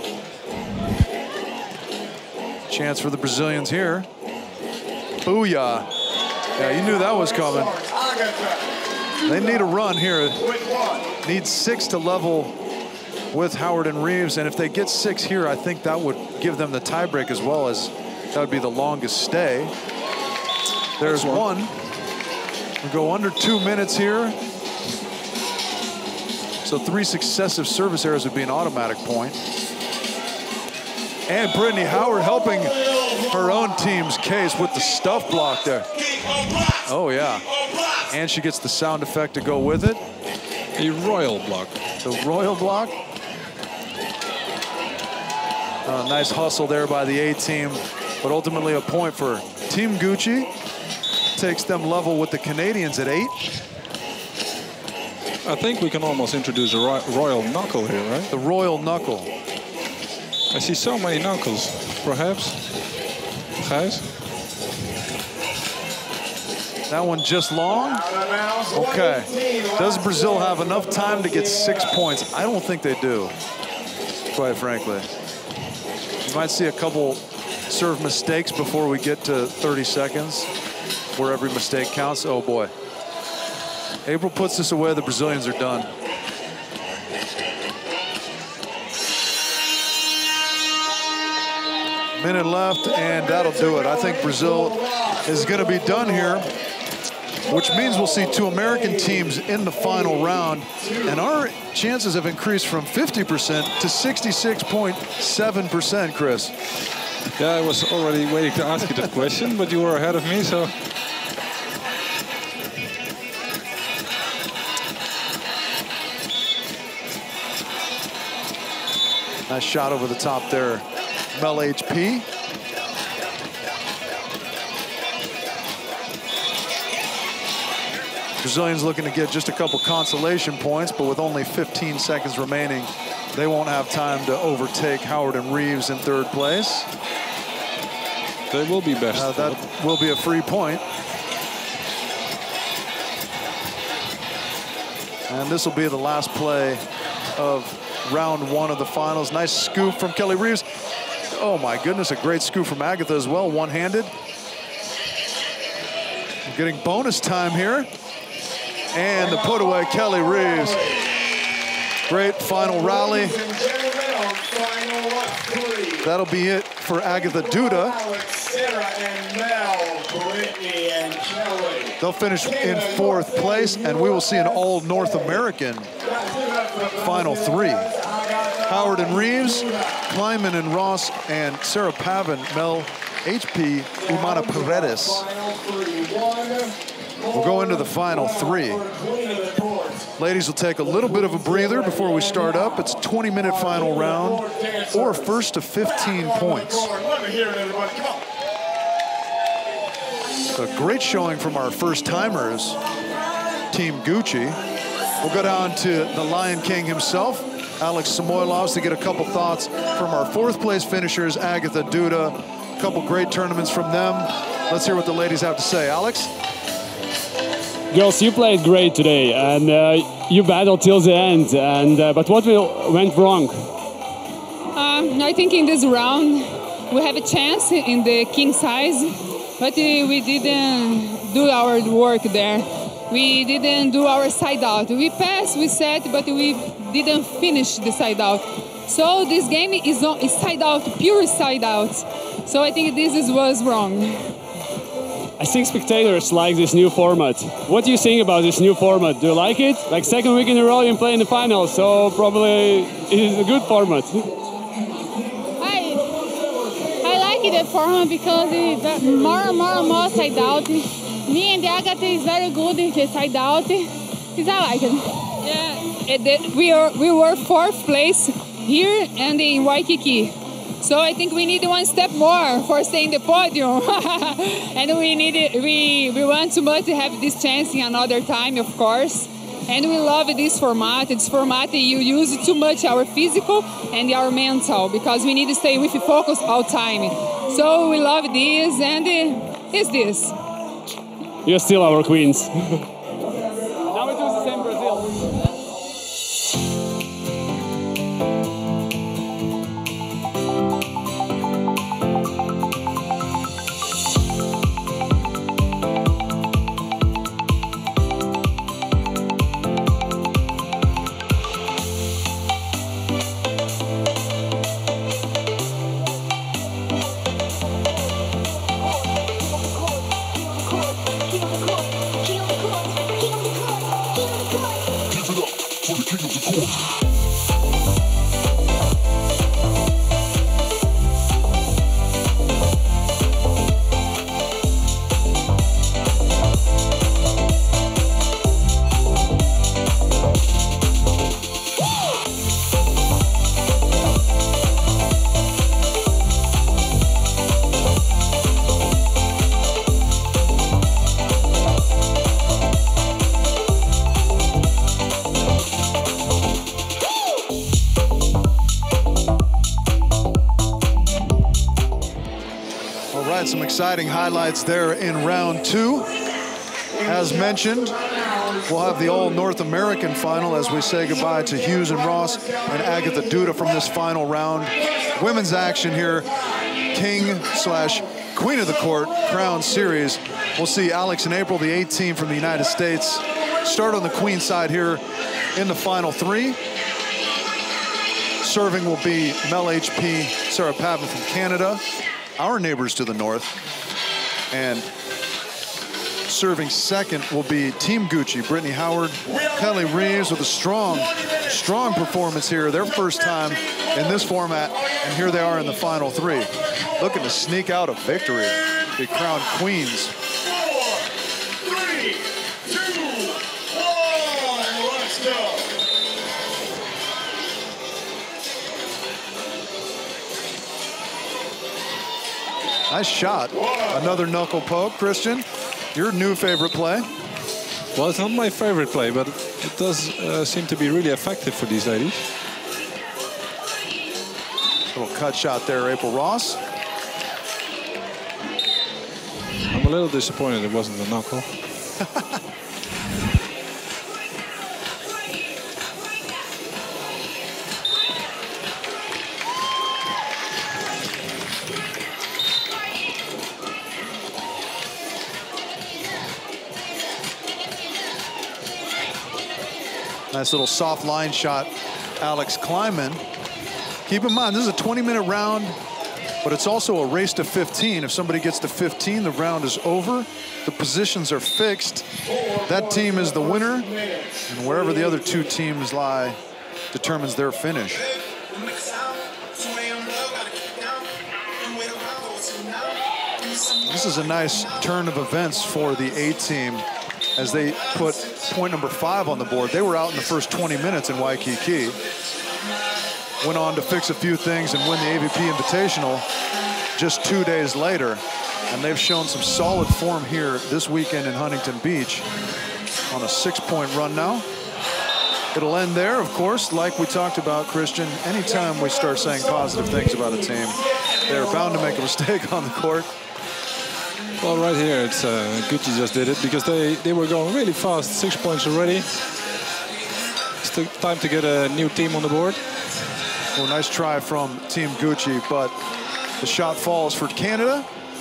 Chance for the Brazilians here. Booyah. Yeah, you knew that was coming. They need a run here. Need 6 to level with Howard and Reeves, and if they get 6 here, I think that would give them the tiebreak as well, as that would be the longest stay. There's one. We go under 2 minutes here. So 3 successive service errors would be an automatic point. And Brittany Howard helping her own team's case with the stuff block there. Oh yeah. And she gets the sound effect to go with it. A royal block. The royal block. Nice hustle there by the A team, but ultimately a point for Team Gucci. Takes them level with the Canadians at 8. I think we can almost introduce a royal knuckle here, right? The royal knuckle. I see so many knuckles, perhaps. Guys? That one just long. Okay. Does Brazil have enough time to get 6 points? I don't think they do, quite frankly. You might see a couple serve mistakes before we get to 30 seconds, where every mistake counts. Oh boy. April puts this away, the Brazilians are done. Minute left, and that'll do it. I think Brazil is going to be done here, which means we'll see 2 American teams in the final round, and our chances have increased from 50% to 66.7%, Chris. Yeah, I was already waiting to ask you that question, but you were ahead of me, so. Nice shot over the top there, Mel HP. Brazilians looking to get just a couple consolation points, but with only 15 seconds remaining, they won't have time to overtake Howard and Reeves in 3rd place. They will be best. That will be a free point. And this will be the last play of round 1 of the finals. Nice scoop from Kelly Reeves. Oh my goodness, a great scoop from Agatha as well, one-handed. Getting bonus time here. And the put away, Kelly Reeves. Great final rally. That'll be it for Agatha Duda. They'll finish in 4th place, and we will see an all North American final 3. Howard and Reeves, Klineman and Ross, and Sarah Pavan, Mel HP, Humana-Parades. We'll go into the final 3. Ladies will take a little bit of a breather before we start up. It's a 20-minute final round, or first to 15 points. A great showing from our first-timers, Team Gucci. We'll go down to the Lion King himself, Alex Samoilovs, to get a couple thoughts from our 4th place finishers, Agatha Duda. A couple great tournaments from them. Let's hear what the ladies have to say. Alex? Girls, you played great today, and you battled till the end. And but what went wrong? I think in this round we have a chance in the king size, but we didn't do our work there. We didn't do our side out. We passed, we set, but we didn't finish the side out. So this game is side out, pure side out. So I think this was wrong. I think spectators like this new format. What do you think about this new format? Do you like it? Like 2nd week in a row you play in the finals, so probably it is a good format. I like the format because it's more and more side out. Me and Agatha is very good in the side out. I like it. Yeah, we were 4th place here and in Waikiki. So I think we need 1 step more for staying the podium. And we want too much to have this chance in another time, of course. And we love this format. It's format you use too much our physical and our mental, because we need to stay with focus all time. So we love this, and it's this. You're still our queens. Now we do the same Brazil. Some exciting highlights there in round 2. As mentioned, we'll have the all North American final as we say goodbye to Hughes and Ross and Agatha Duda from this final round. Women's action here, King/Queen of the Court Crown Series. We'll see Alex and April, the 18 from the United States, start on the Queen side here in the final 3. Serving will be Mel HP, Sarah Pavan from Canada, our neighbors to the north. And serving second will be Team Gucci, Brittany Howard, Kelly Reeves with a strong performance here. Their first time in this format, and here they are in the final 3. Looking to sneak out a victory, be crowned queens. 4, 3, 2, 1, let's go. Nice shot. Another knuckle poke. Christian, your new favorite play? Well, it's not my favorite play, but it does seem to be really effective for these ladies. Little cut shot there, April Ross. I'm a little disappointed it wasn't a knuckle. Nice little soft line shot, Alex Klineman. Keep in mind, this is a 20-minute round, but it's also a race to 15. If somebody gets to 15, the round is over. The positions are fixed. That team is the winner, and wherever the other 2 teams lie determines their finish. This is a nice turn of events for the A team as they put point number 5 on the board. They were out in the first 20 minutes in Waikiki. Went on to fix a few things and win the AVP Invitational just 2 days later. And they've shown some solid form here this weekend in Huntington Beach on a 6-point run now. It'll end there, of course, like we talked about, Christian. Anytime we start saying positive things about a team, they're bound to make a mistake on the court. Well, right here, it's Gucci just did it because they were going really fast. 6 points already. It's time to get a new team on the board. Well, nice try from Team Gucci, but the shot falls for Canada.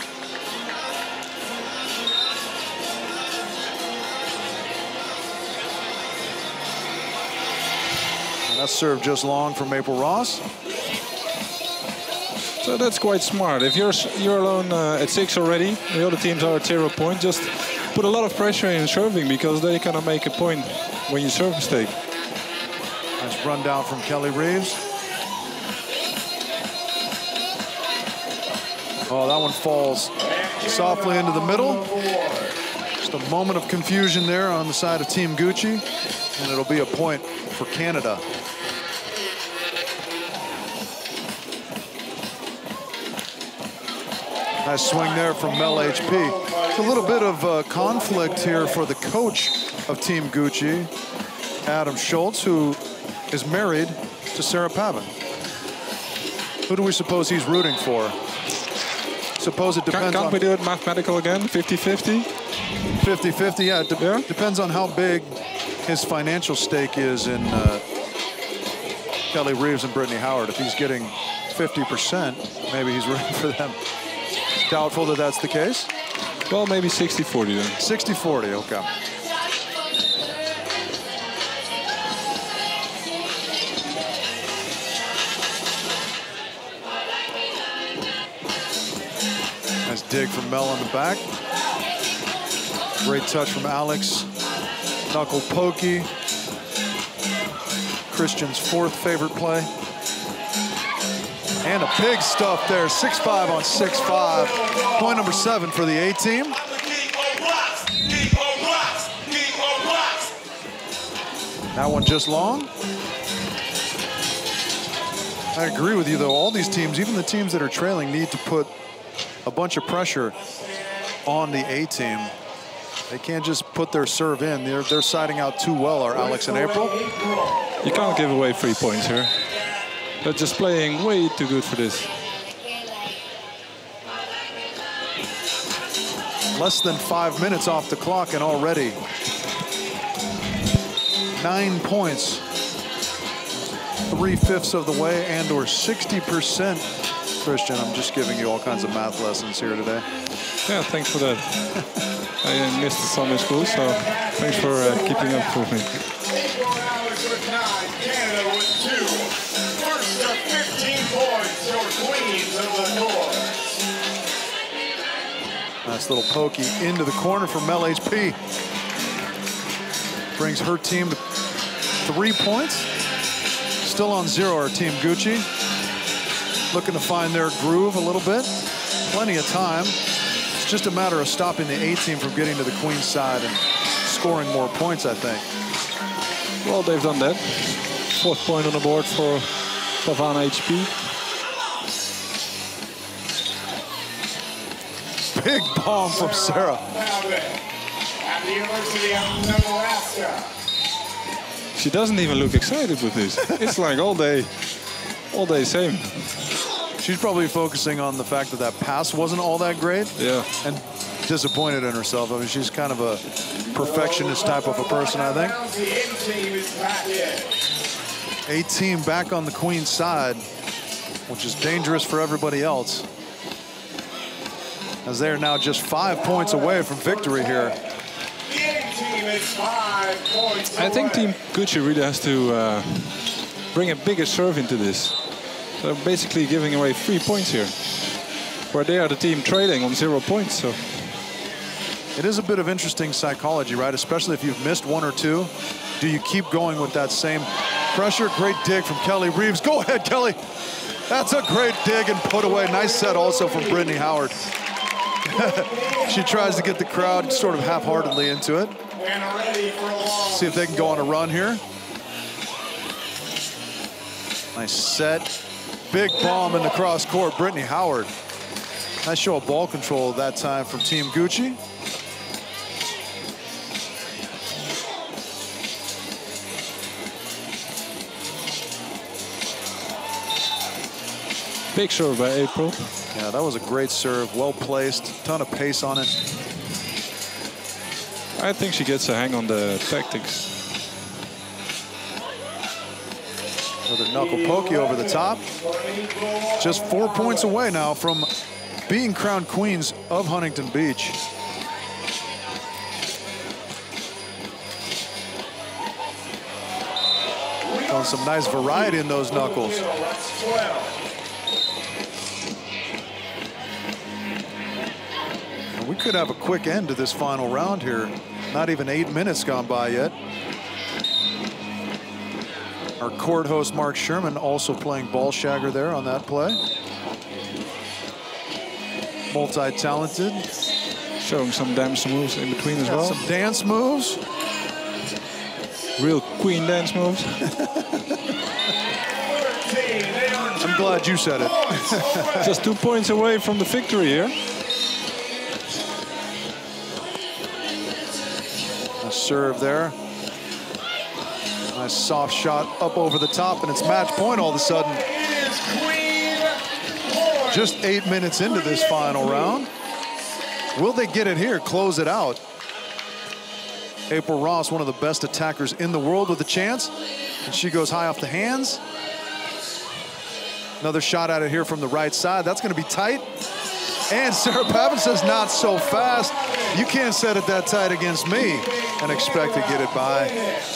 And that's served just long from April Ross. So that's quite smart. If you're alone at 6 already, the other teams are at 0 point, just put a lot of pressure in serving because they cannot make a point when you serve mistake. Nice run down from Kelly Reeves. Oh, that one falls softly into the middle. Just a moment of confusion there on the side of Team Gucci, and it'll be a point for Canada. Nice swing there from Mel HP. It's a little bit of conflict here for the coach of Team Gucci, Adam Schultz, who is married to Sarah Pavan. Who do we suppose he's rooting for? Suppose it depends Can't we do it mathematical again, 50-50? 50-50, yeah. Depends on how big his financial stake is in Kelly Reeves and Brittany Howard. If he's getting 50%, maybe he's rooting for them. Doubtful that that's the case. Well, maybe 60-40 then. 60-40, okay. Nice dig from Mel on the back. Great touch from Alex. Knuckle pokey. Christian's fourth favorite play. And a big stuff there, 6-5 on 6-5. Point number 7 for the A team. That one just long. I agree with you, though. All these teams, even the teams that are trailing, need to put a bunch of pressure on the A team. They can't just put their serve in. They're siding out too well, are Alex and April. You can't give away 3 points here. They're just playing way too good for this. Less than 5 minutes off the clock and already 9 points. 3/5 of the way and or 60%. Christian, I'm just giving you all kinds of math lessons here today. Yeah, thanks for that. I missed the summer school, so thanks for keeping up with me. Alex with 9, Canada with 2. First to 15 points, your queens of the north. Nice little pokey into the corner for Mel HP. Brings her team to 3 points. Still on 0, our team Gucci. Looking to find their groove a little bit. Plenty of time. It's just a matter of stopping the A team from getting to the queen's side and scoring more points, I think. Well, they've done that. 4th point on the board for Pavan HP. Big bomb from Sarah. At the University of Nebraska. She doesn't even look excited with this. It's like all day same. She's probably focusing on the fact that that pass wasn't all that great. Yeah. And disappointed in herself. I mean, she's kind of a perfectionist type of a person, I think. A team back on the queen's side, which is dangerous for everybody else, as they are now just 5 points away from victory here. I think Team Gucci really has to bring a bigger serve into this. They're basically giving away 3 points here, where they are the team trailing on 0 points. So it is a bit of interesting psychology, right? Especially if you've missed 1 or 2. Do you keep going with that same pressure? Great dig from Kelly Reeves. Go ahead, Kelly. That's a great dig and put away. Nice set also from Brittany Howard. She tries to get the crowd sort of half-heartedly into it. See if they can go on a run here. Nice set. Big bomb in the cross court. Brittany Howard. Nice show of ball control that time from Team Gucci. big serve by April. Yeah, that was a great serve. Well placed. Ton of pace on it. I think she gets a hang on the tactics. Another knuckle pokey over the top. Just 4 points away now from being crowned queens of Huntington Beach. Showing some nice variety in those knuckles. And we could have a quick end to this final round here. Not even 8 minutes gone by yet. Our court host, Mark Sherman, also playing ball shagger there on that play. Multi-talented. Showing some dance moves in between as well. Some dance moves. Real queen dance moves. I'm glad you said it. Just 2 points away from the victory here. A serve there. Nice soft shot up over the top, and it's match point all of a sudden. Just 8 minutes into this final round. Will they get it here, close it out? April Ross, one of the best attackers in the world, with a chance. And she goes high off the hands. Another shot at it here from the right side. That's going to be tight. And Sarah Pavan says, not so fast. You can't set it that tight against me and expect to get it by.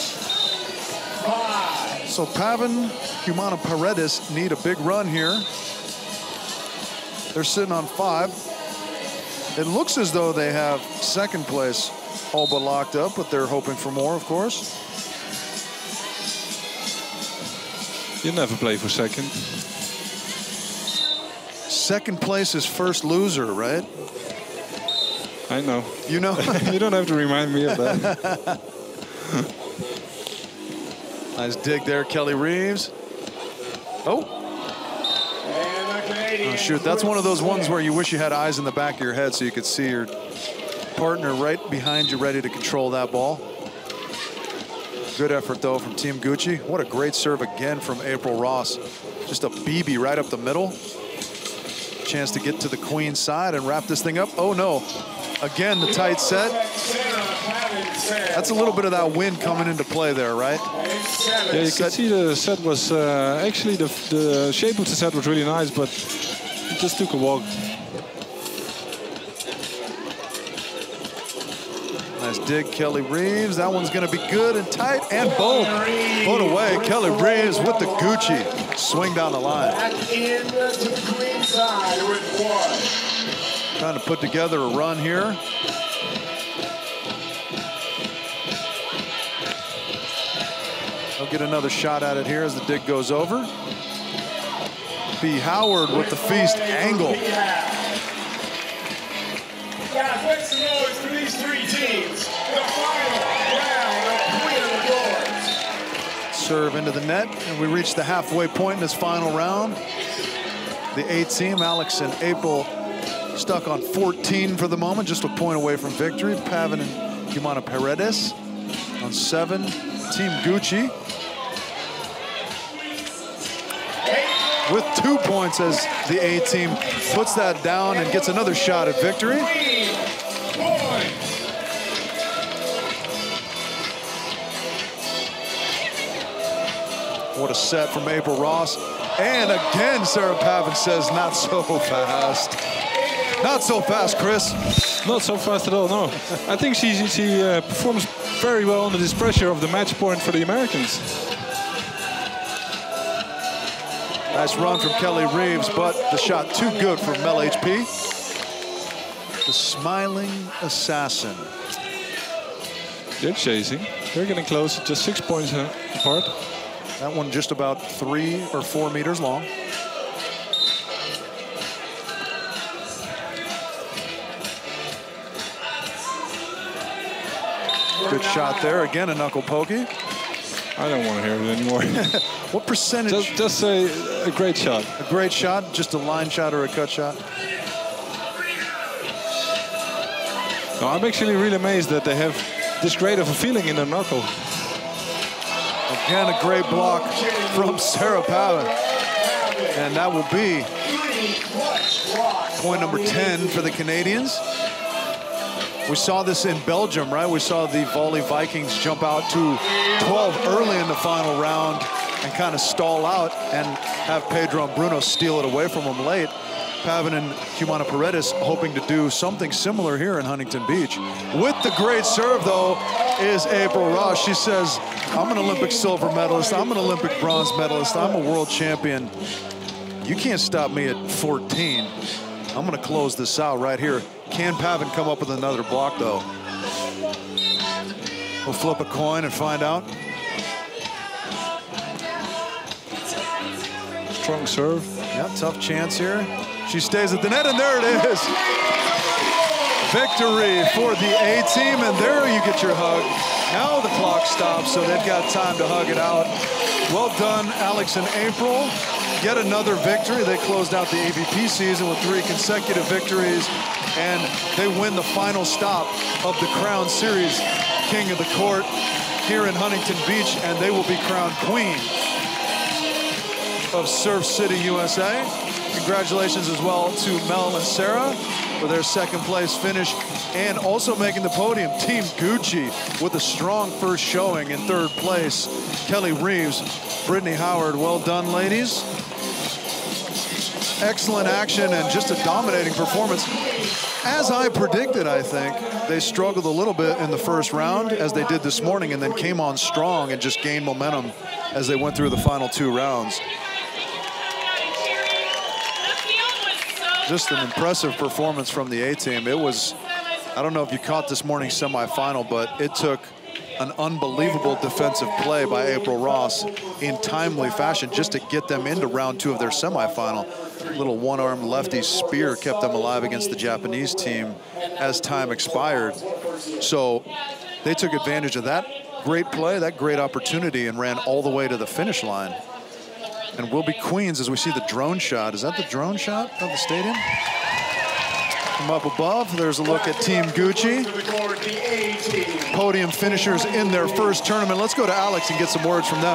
So Pavan, Humana-Parades need a big run here. They're sitting on 5. It looks as though they have second place all but locked up, but they're hoping for more, of course. You never play for second. Second place is first loser, right? I know. You know? You don't have to remind me of that. Nice dig there, Kelly Reeves. Oh. Oh, shoot, that's one of those ones where you wish you had eyes in the back of your head so you could see your partner right behind you ready to control that ball. Good effort, though, from Team Gucci. What a great serve again from April Ross. Just a BB right up the middle. Chance to get to the queen side and wrap this thing up. Oh, no. Again, the tight set. That's a little bit of that wind coming into play there, right? Yeah, you can see the set was actually the shape of the set was really nice, but it just took a walk. Nice dig, Kelly Reeves. That one's going to be good and tight, and boom, put away. Kelly Reeves with the Gucci swing down the line. Back in to the queen side with one. Trying to put together a run here. They'll get another shot at it here as the dig goes over. B. Howard with the feast angle. Guys, make some noise for these three teams. The final round of Queen of the Boards. Serve into the net, and we reach the halfway point in this final round. The A team, Alex and April, stuck on 14 for the moment, just a point away from victory. Pavan and Humana-Parades on 7. Team Gucci with 2 points as the A team puts that down and gets another shot at victory. What a set from April Ross. And again, Sarah Pavan says, not so fast. Not so fast, Chris. Not so fast at all, no. I think she performs very well under this pressure of the match point for the Americans. Nice run from Kelly Reeves, but the shot too good for Mel HP. The smiling assassin. They're chasing. They're getting close, just 6 points apart. That one just about 3 or 4 meters long. Good shot there. Again, a knuckle pokey. I don't want to hear it anymore. What percentage? Just say a great shot. A great shot? Just a line shot or a cut shot? No, I'm actually really amazed that they have this great of a feeling in their knuckle. Again, a great block from Sarah Pavan. And that will be point number 10 for the Canadians. We saw this in Belgium, right? We saw the Volley Vikings jump out to 12 early in the final round and kind of stall out and have Pedro and Bruno steal it away from them late. Pavan and Humana-Parades hoping to do something similar here in Huntington Beach. With the great serve, though, is April Ross. She says, I'm an Olympic silver medalist. I'm an Olympic bronze medalist. I'm a world champion. You can't stop me at 14. I'm going to close this out right here. Can Pavan come up with another block, though? We'll flip a coin and find out. Strong serve. Yeah, tough chance here. She stays at the net, and there it is. Victory for the A team, and there you get your hug. Now the clock stops, so they've got time to hug it out. Well done, Alex and April. Yet another victory. They closed out the AVP season with 3 consecutive victories, and they win the final stop of the Crown Series King of the Court here in Huntington Beach, and they will be crowned Queen of Surf City, USA. Congratulations as well to Mel and Sarah for their second place finish, and also making the podium, Team Gucci with a strong first showing in 3rd place. Kelly Reeves, Brittany Howard, well done, ladies. Excellent action and just a dominating performance. As I predicted, I think, they struggled a little bit in the first round, as they did this morning, and then came on strong and just gained momentum as they went through the final 2 rounds. Just an impressive performance from the A team. It was, I don't know if you caught this morning's semifinal, but it took an unbelievable defensive play by April Ross in timely fashion just to get them into round 2 of their semifinal. Little one-armed lefty spear kept them alive against the Japanese team as time expired. So they took advantage of that great play, that great opportunity, and ran all the way to the finish line. And will be queens as we see the drone shot. Is that the drone shot of the stadium? From up above, there's a look at Team Gucci. Podium finishers in their first tournament. Let's go to Alex and get some words from them.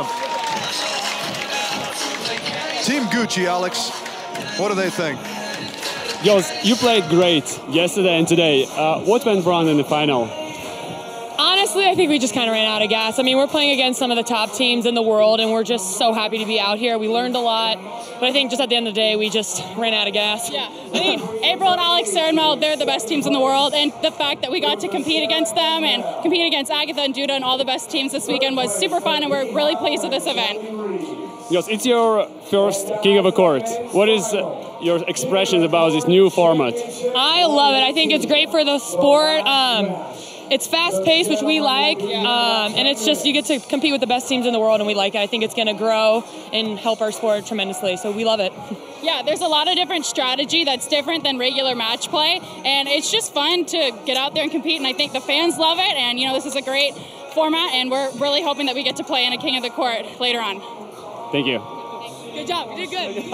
Team Gucci, Alex, what do they think? Jos, you played great yesterday and today. What went wrong in the final? Honestly, I think we just kind of ran out of gas. I mean, we're playing against some of the top teams in the world, and we're just so happy to be out here. We learned a lot, but I think just at the end of the day, we just ran out of gas. Yeah, I mean, April and Alex, Sarah and Mel, they're the best teams in the world, and the fact that we got to compete against them and compete against Agatha and Duda and all the best teams this weekend was super fun, and we're really pleased with this event. Jos, it's your first King of a Court. What is your expressions about this new format? I love it. I think it's great for the sport. It's fast-paced, which we like, and it's just you get to compete with the best teams in the world, and we like it. I think it's going to grow and help our sport tremendously, so we love it. Yeah, there's a lot of different strategy that's different than regular match play, and it's just fun to get out there and compete, and I think the fans love it, and you know, this is a great format, and we're really hoping that we get to play in a King of the Court later on. Thank you. Good job, you did good.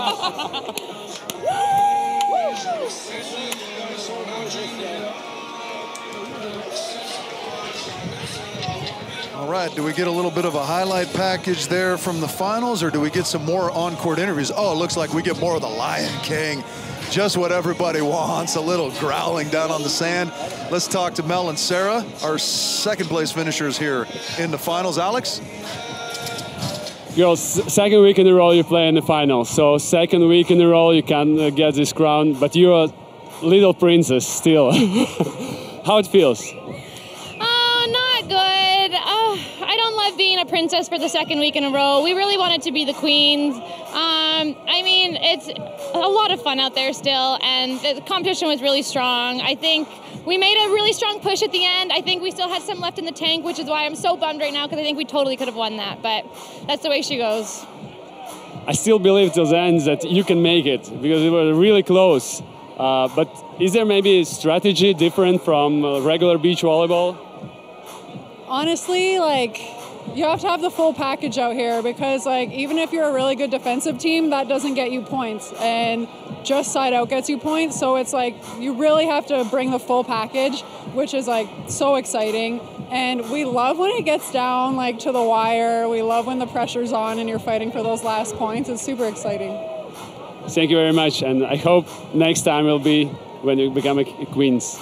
All right, do we get a little bit of a highlight package there from the finals, or do we get some more on-court interviews? Oh, it looks like we get more of the Lion King. Just what everybody wants, a little growling down on the sand. Let's talk to Mel and Sarah, our second-place finishers here in the finals. Alex? Girls, second week in a row you play in the finals. So second week in a row you can get this crown, but you're a little princess still. How it feels? Not good. I don't love being a princess for the second week in a row. We really wanted to be the queens. I mean, it's a lot of fun out there still, and the competition was really strong. I think we made a really strong push at the end. I think we still had some left in the tank, which is why I'm so bummed right now, because I think we totally could have won that, but that's the way she goes. I still believe till the end that you can make it, because it was really close. But is there maybe a strategy different from regular beach volleyball? Honestly, like, you have to have the full package out here, because like even if you're a really good defensive team, that doesn't get you points, and just side out gets you points. So it's like you really have to bring the full package, which is like so exciting. And we love when it gets down like to the wire. We love when the pressure's on and you're fighting for those last points. It's super exciting. Thank you very much, and I hope next time will be when you become a queens.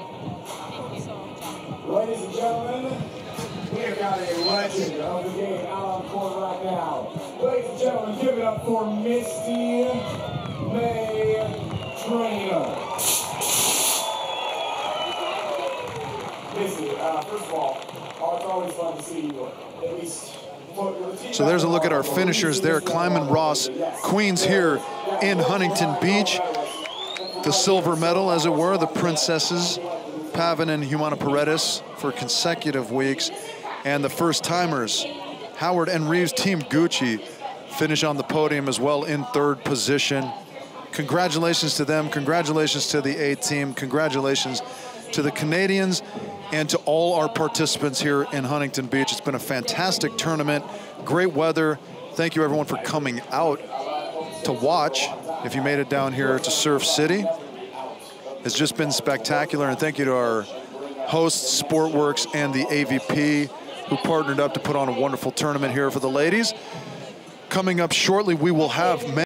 Ladies and gentlemen, we have got a legend of the game out on court right now. Ladies and gentlemen, give it up for Misty May Trainer. Misty, first of all, it's always fun to see you at least. So there's a look at our finishers there. Klineman, Ross, queens here in Huntington Beach. The silver medal, as it were, the princesses, Pavan and Humana-Parades for consecutive weeks. And the first timers, Howard and Reeves, Team Gucci, finish on the podium as well in third position. Congratulations to them. Congratulations to the A team. Congratulations to the Canadians and to all our participants here in Huntington Beach. It's been a fantastic tournament, great weather. Thank you everyone for coming out to watch. If you made it down here to Surf City, it's just been spectacular. And thank you to our hosts, Sportworks and the AVP, who partnered up to put on a wonderful tournament here for the ladies. Coming up shortly, we will have